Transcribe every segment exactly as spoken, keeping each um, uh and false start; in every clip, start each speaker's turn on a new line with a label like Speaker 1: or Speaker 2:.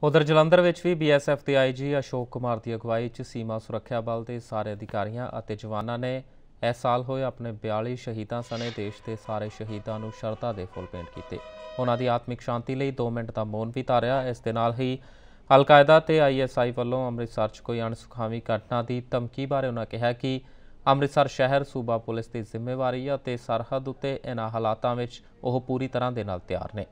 Speaker 1: उधर जलंधर विच भी B S F के आई जी अशोक कुमार की अगवाई च सीमा सुरक्षा बल के सारे अधिकारियों और जवानों ने इस साल होए अपने बयाली शहीदों सने देश के सारे शहीदों को शरधा के फुल भेंट किए। उन्हों की आत्मिक शांति लिए दो मिनट का मौन भी धारिया। इस दे नाल ही अलकायदा ते आई एस आई वालों अमृतसर च कोई अणसुखावी घटना की धमकी बारे उन्होंने कहा कि अमृतसर शहर सूबा पुलिस की जिम्मेवारी है ते सरहद उत्ते इन्हां हालातां विच ओह पूरी तरह दे नाल तैयार ने।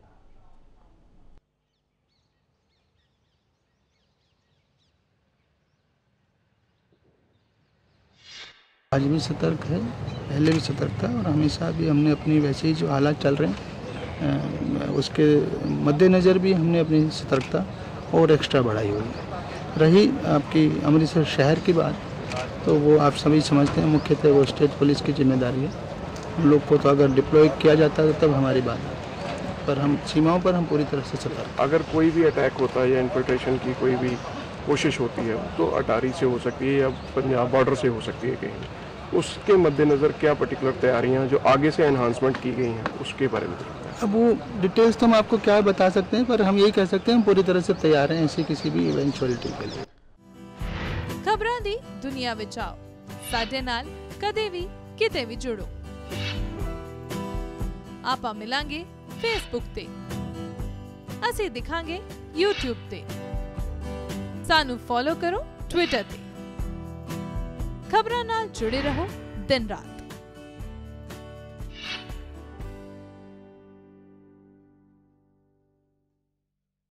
Speaker 2: आज भी सतर्क है, पहले भी सतर्क था और हमेशा भी हमने अपनी वैसे ही जो हालात चल रहे हैं उसके मद्देनज़र भी हमने अपनी सतर्कता और एक्स्ट्रा बढ़ाई हुई है। रही आपकी अमृतसर शहर की बात, तो वो आप सभी समझते हैं मुख्यतः वो स्टेट पुलिस की जिम्मेदारी है। हम लोग को तो अगर डिप्लॉय किया जाता है तब हमारी बात है, पर हम सीमाओं पर हम पूरी तरह से सतर्क।
Speaker 3: अगर कोई भी अटैक होता है या इन्फिल्ट्रेशन की कोई भी कोशिश होती है तो अटारी से हो सकती है या पंजाब बॉर्डर से हो सकती है कहीं, उसके मद्देनज़र क्या पर्टिकुलर तैयारियां जो आगे से एनहांसमेंट की गई हैं उसके बारे में।
Speaker 2: अब वो डिटेल्स तो हम आपको क्या बता सकते हैं, पर हम यही कह सकते हैं हम पूरी तरह से तैयार हैं ऐसी किसी भी इवेंचुअलिटी के लिए।
Speaker 4: खबरां दी दुनिया विच आओ, साडे नाल कदे भी किते भी जुड़ो। आपां मिलांगे फेसबुक ते, असीं दिखांगे यूट्यूब ते, सानू फॉलो करो ट्विटर ते। खबरां नाल जुड़े रहो दिन रात।